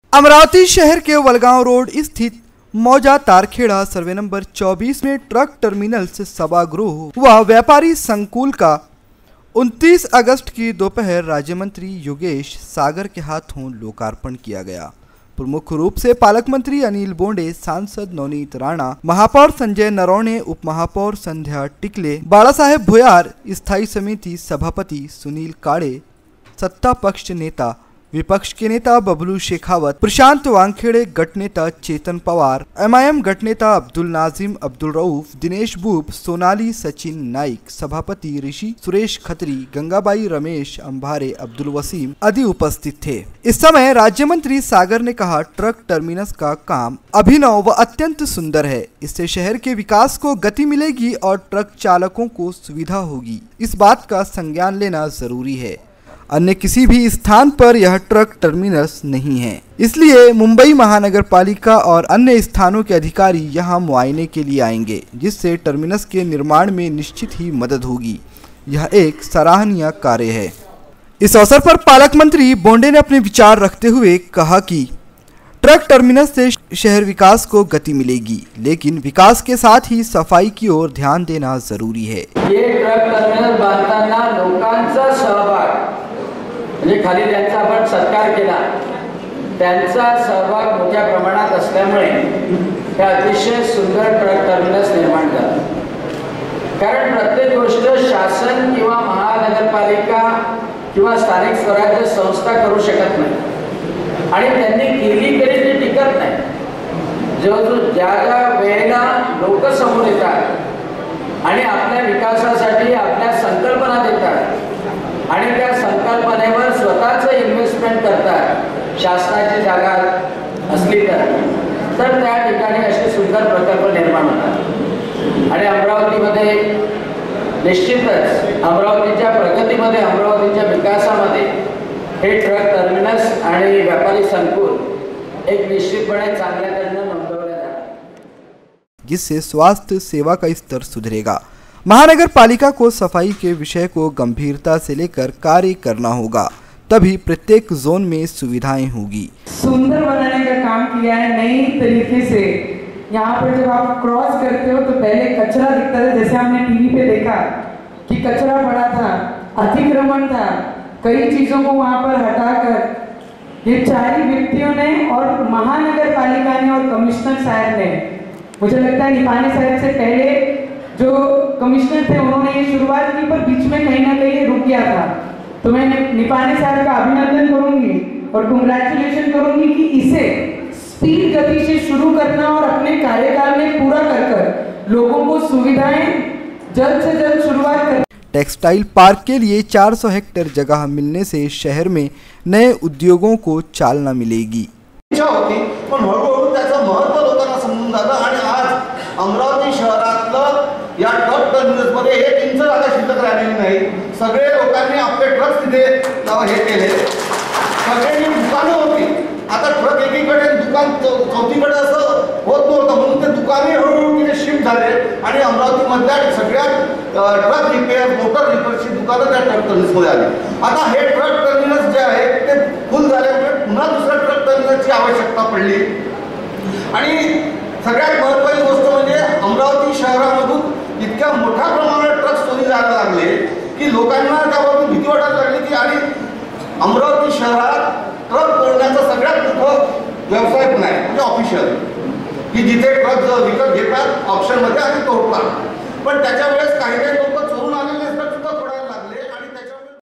अमरावती शहर के वलगांव रोड स्थित मौजा तारखेड़ा सर्वे नंबर 24 में ट्रक टर्मिनल से सभागृह व व्यापारी संकुल का 29 अगस्त की दोपहर राज्य मंत्री योगेश सागर के हाथों लोकार्पण किया गया। प्रमुख रूप से पालक मंत्री अनिल बोंडे, सांसद नवनीत राणा, महापौर संजय नरौणे, उप महापौर संध्या टिकले, बाला साहेब भुयार, स्थायी समिति सभापति सुनील काड़े, सत्ता पक्ष नेता विपक्ष के नेता बबलू शेखावत, प्रशांत वानखेड़े, गट नेता चेतन पवार, MIM गट नेता अब्दुल नाजिम, अब्दुल रऊफ, दिनेश बूब, सोनाली, सचिन नाइक, सभापति ऋषि, सुरेश खत्री, गंगाबाई, रमेश अंभारे, अब्दुल वसीम आदि उपस्थित थे। इस समय राज्य मंत्री सागर ने कहा, ट्रक टर्मिनस का काम अभिनव व अत्यंत सुंदर है। इससे शहर के विकास को गति मिलेगी और ट्रक चालकों को सुविधा होगी। इस बात का संज्ञान लेना जरूरी है। अन्य किसी भी स्थान पर यह ट्रक टर्मिनस नहीं है, इसलिए मुंबई महानगर पालिका और अन्य स्थानों के अधिकारी यहां मुआयने के लिए आएंगे, जिससे टर्मिनस के निर्माण में निश्चित ही मदद होगी। यह एक सराहनीय कार्य है। इस अवसर पर पालक मंत्री बोंडे ने अपने विचार रखते हुए कहा कि ट्रक टर्मिनस से शहर विकास को गति मिलेगी, लेकिन विकास के साथ ही सफाई की ओर ध्यान देना जरूरी है। ये ट्रक टर्मिनस बांधताना लोकांचा सहभाग म्हणजे खाली त्यांचा आपण सत्कार केला, त्यांचा सहभाग मोठ्या प्रमाणात असल्यामुळे हे अतिशय सुंदर ट्रक टर्मिनस निर्माण झालं। कारण प्रत्येक गोष्ट शासन किंवा महानगरपालिका किंवा स्थानिक स्वराज्य संस्था करू शकत नाही आणि त्यांनी केली तरी ती टिकत नाही। जो ज्या वेळेला लोक समोर येतात आणि आपल्या विकासासाठी आपल्या संकल्पना देतात आणि त्या संकल्पनेवर स्वतःचं इन्व्हेस्टमेंट करतात, शासनाची जागा असली तर त्या ठिकाणी असे सुंदर प्रकल्प निर्माण होतात। आणि अमरावतीमध्ये निश्चितच अमरावतीच्या प्रगतीमध्ये, अमरावतीच्या विकासामध्ये हे ट्रक टर्मिनस आणि व्यापारी संकुल एक निश्चितपणे चांगल्या तऱ्हेने नोंदवले जातात, जिससे स्वास्थ्य सेवा का स्तर सुधरेगा। महानगर पालिका को सफाई के विषय को गंभीरता से लेकर कार्य करना होगा, तभी प्रत्येक जोन में सुविधाएं होगी। सुंदर बनाने का काम किया है नई तरीके से। यहाँ पर जब आप क्रॉस करते हो तो पहले कचरा दिखता था, जैसे हमने टीवी पे देखा कि कचरा पड़ा था, अतिक्रमण था, कई चीजों को वहाँ पर हटाकर ये चार व्यक्तियों ने और महानगर पालिका ने और कमिश्नर साहब ने, मुझे लगता है निपाने साहब से पहले जो कमिश्नर थे उन्होंने ये शुरुआत की, पर बीच में कहीं ना कहीं रुक गया था। तो मैं निपाने साहब का अभिनंदन करूंगी और कंग्रेचुलेशन करूंगी कि इसे स्पीड गति से शुरू करना और अपने कार्यकाल में पूरा कर लोगों को सुविधाएं जल्द से जल्द शुरुआत कर। टेक्सटाइल पार्क के लिए 400 हेक्टेयर जगह मिलने से शहर में नए उद्योगों को चालना मिलेगी। इच्छा होती पण हळूहळू त्याचं महत्त्व लोकांना समजून जातं आणि आज अमरावती शहरातलं या ट्रक टर्मिनस मध्ये एक इंच जागा शिल्लक राहिलेली नाही। सगळे लोकांनी आपले ट्रक तिथे हे केले, सगळ्यांनी दुकानं होती, आता ट्रक एकीकडे दुकान चौथीकडे असं होत नव्हतं, म्हणून ते दुकाने हळूहळू तिथे शिफ्ट झाले आणि अमरावतीमधल्या सगळ्यात ट्रक रिपेअर, मोटर रिपेअरची दुकानं त्या ट्रक टर्मिनसमध्ये आली। आता हे ट्रक टर्मिनस जे आहे ते फुल झाल्यामुळे पुन्हा दुसऱ्या ट्रक टर्मिनसची आवश्यकता पडली आणि सगळ्यात महत्त्वाची गोष्ट म्हणजे अमरावती शहरामधून इतक्या मोठ्या प्रमाणात ट्रक सोयी जायला लागले की लोकांना त्याबाबत भीती वाटायला लागली की आणि अमरावती शहरात ट्रक तोडण्याचा सगळ्यात मोठा व्यवसाय पण आहे, म्हणजे ऑफिशियल, की जिथे ट्रक विकत घेतात ऑप्शनमध्ये आणि तोडतात। पण त्याच्या वेळेस काही